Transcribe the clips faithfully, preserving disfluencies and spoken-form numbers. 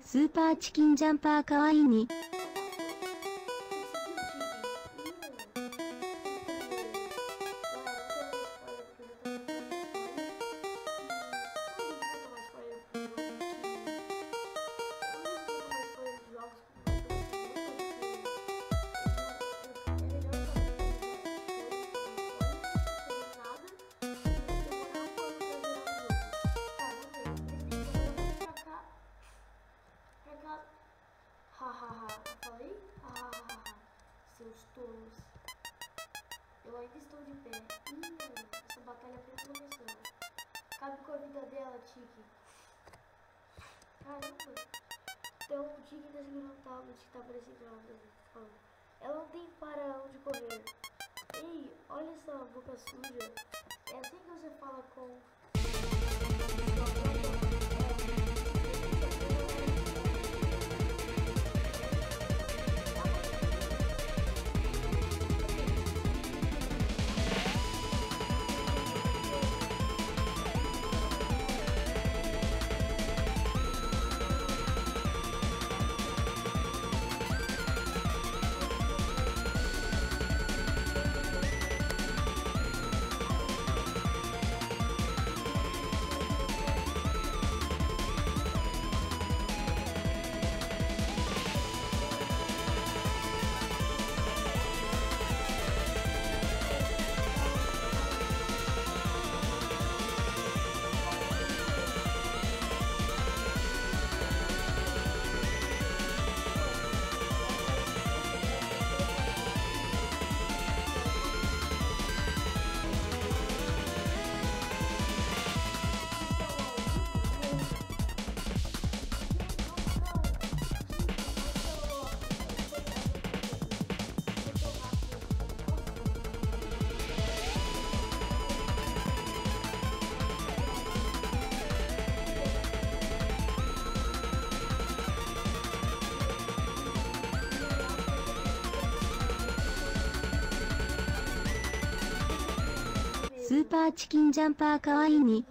スーパーチキンジャンパーかわいいに。 Hahaha, falei? Hahaha, seus tolos. Eu ainda estou de pé. Hum, essa batalha foi começando. Cabe com a vida dela, Tiki. Caramba. Então o Tiki tá segurando o tablet que tá parecendo ela. Ela não tem para onde correr. Ei, olha essa boca suja. É assim que você fala com... スーパーチキンジャンパーかわいいに。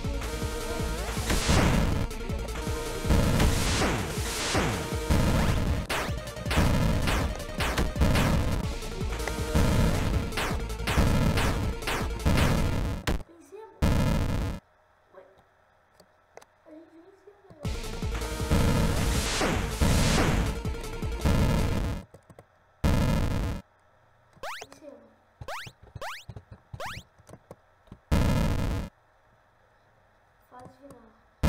Fase final.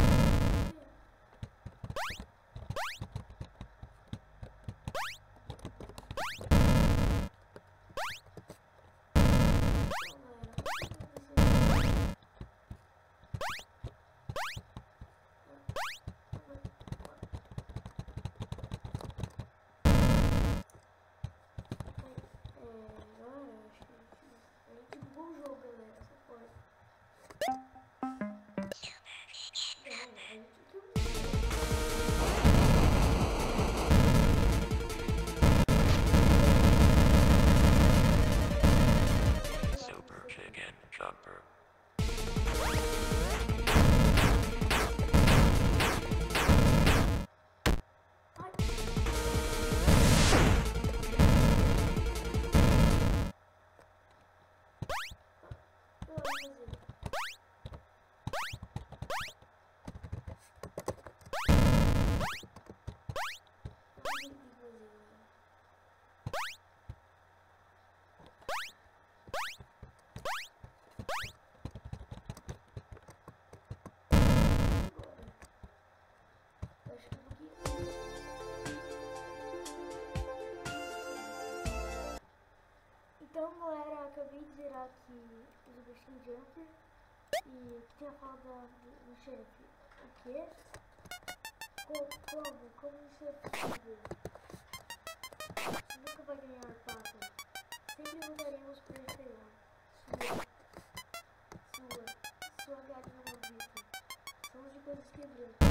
Então, galera, acabei de zerar aqui o Super Skin Jumper e que tinha falado do chefe. O quê? Co como? Como isso é possível? Você nunca vai ganhar, passa. Sempre mudaremos por inferior. Sua, sua, sua galinha maldita. Somos de coisas quebrando.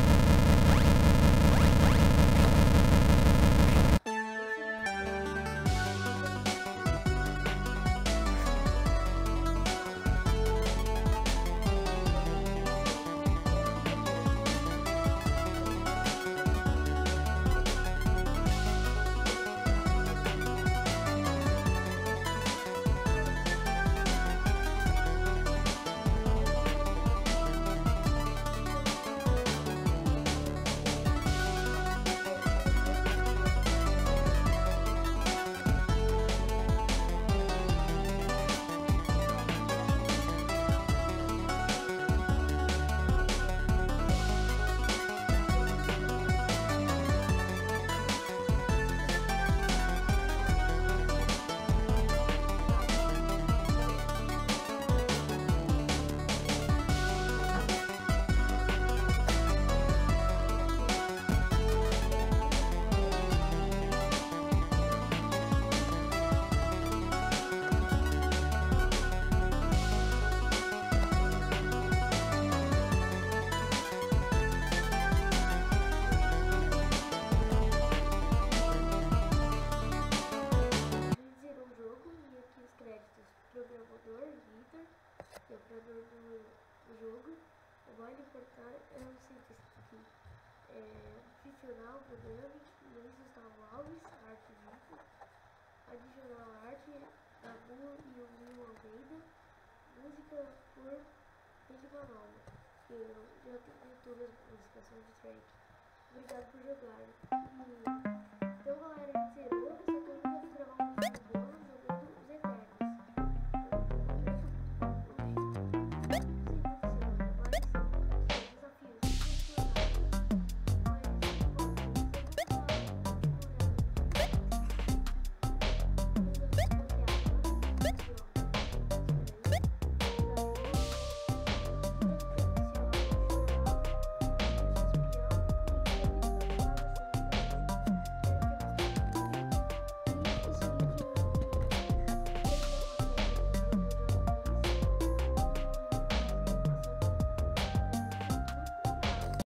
Victor, que é o criador do, do jogo. Vale importar, eu não sei se isso aqui é profissional, programa, Luiz Gustavo Alves, arte junto. Adicional arte, Dabu e o Will Almeida. Música por Pedro Manova, que eu já tenho todas as músicas de track. Obrigado por jogar. E, então galera, a gente zerou, só que eu nunca fui gravar um vídeo